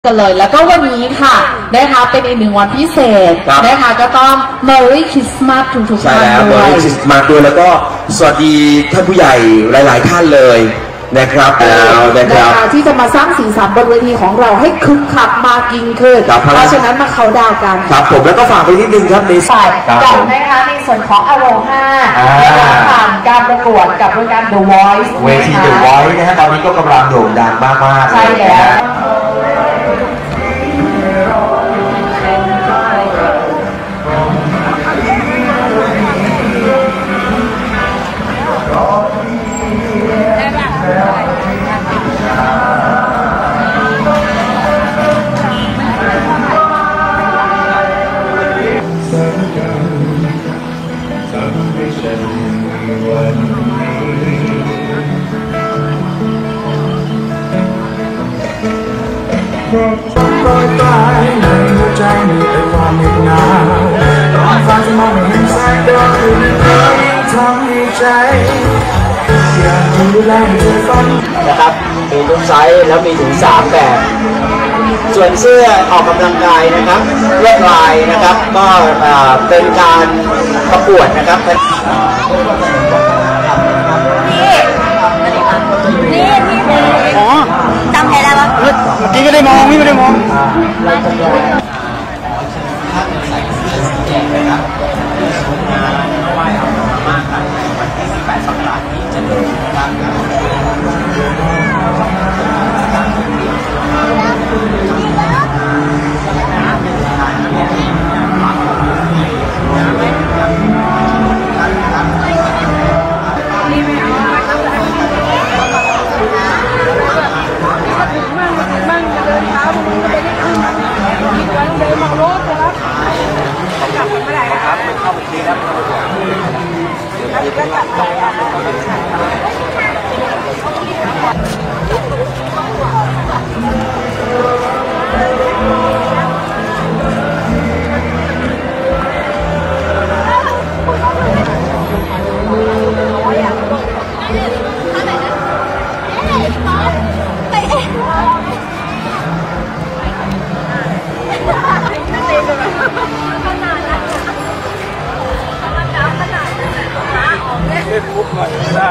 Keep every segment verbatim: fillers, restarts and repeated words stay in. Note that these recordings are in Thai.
กันเลยแล้วก็วันนี้ค่ะนะคะเป็นอีกหนึ่งวันพิเศษนะคะก็ต้อง Merry Christmas ทุกๆท่านด้วย Merry Christmas ด้วยแล้วก็สวัสดีท่านผู้ใหญ่หลายๆท่านเลยนะครับแล้วนะครับที่จะมาสร้างสีสันบนเวทีของเราให้คึกคักมากยิ่งขึ้นเพราะฉะนั้นมาเขาดาวกันครับผมแล้วก็ฝากไปนิดนึงครับในสายกันนะคะในส่วนของอโรฮาผ่านการประกวดกับรายการ The Voice เวที The Voice นะฮะตอนนี้ก็กำลังโด่งดังมากๆใช่แล้วโปรยปลายในหัวใจมีแต่ความเหน็บหนาวตอนฟ้าจะมองไม่เห็นแสงดวงอื่นก็ยิ่งทำให้ใจอยากดูแลเธอฝันนะครับมีทุกไซส์แล้วมีถึงสามแบบส่วนเสื้อออกกำลังกายนะครับลวดลายนะครับก็เป็นการประกวดนะครับนี่นี่อ๋อจำใครได้ปะเมื่อกี้ไม่ได้มองนี่ไม่ได้มองพูดหน่อยไม่ได้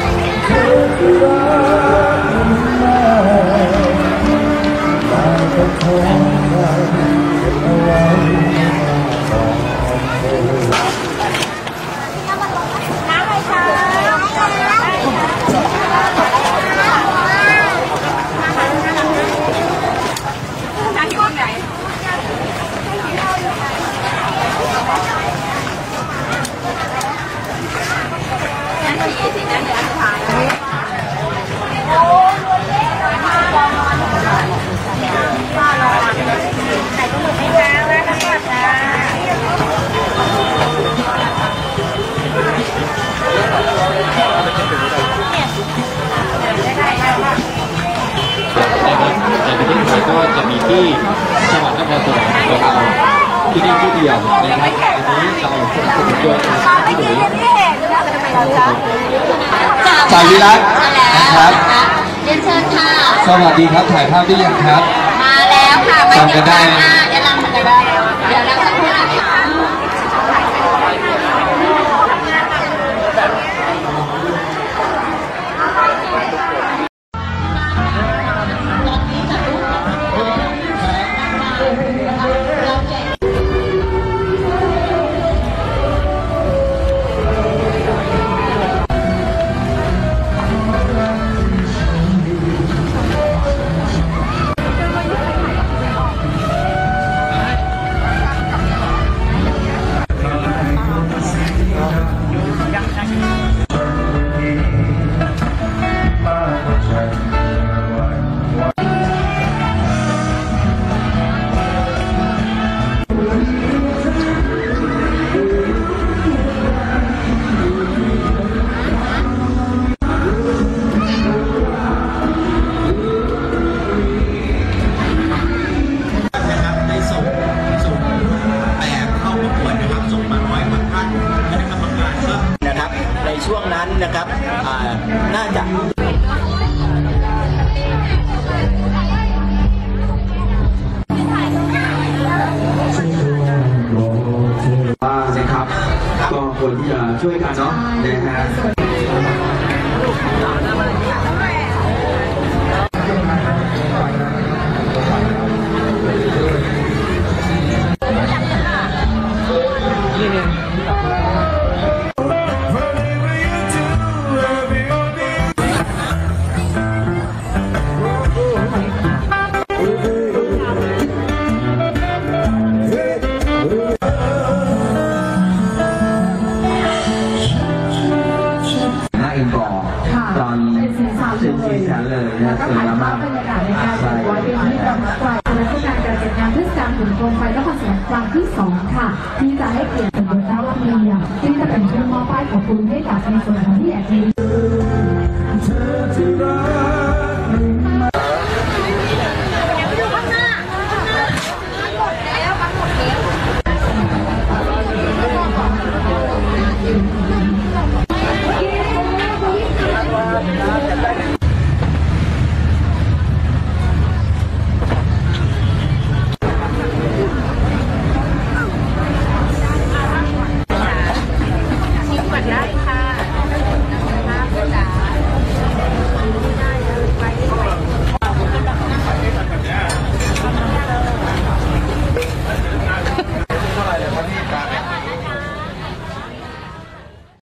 ก็จะมีที่จังหวัดนครสวรรค์นะครับที่นี่ที่เดียวนะครับอันนี้เราคนคนเดียวที่ไหนจากวิรัตนะครับเรียนเชิญค่ะสวัสดีครับถ่ายภาพได้ยังครับมาแล้วค่ะจำกันได้เดี๋ยวเราจะได้เดี๋ยวเราจะพูดอะไรก็ควรที่จะช่วยกันเนาะนะฮะตอนเป็นสีสันเลยนะสวยมากบรรยากาศในการจัดไว้เป็นที่ประทับใจและผู้การการจัดงานเทศกาลหุ่นโคมไฟนครสวรรค์ครั้งที่สองค่ะที่จะให้เกียรติสมเด็จพระวชิรเกล้าที่จะเป็นผู้มอบป้ายขอบคุณให้กับในส่วนของ